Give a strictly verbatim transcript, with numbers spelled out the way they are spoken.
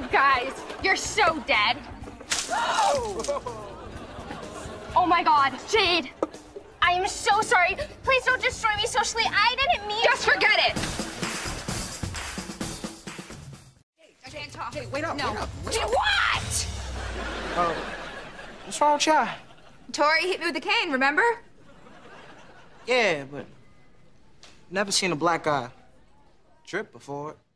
guys, you're so dead. Oh my God, Jade. I am so sorry. Please don't destroy me socially. I didn't mean Just to. forget it. I can't talk. Hey, wait up, no. wait up. Wait Jade, up. what? Uh, what's wrong with y'all? Tori hit me with a cane, remember? Yeah, but never seen a black guy trip before.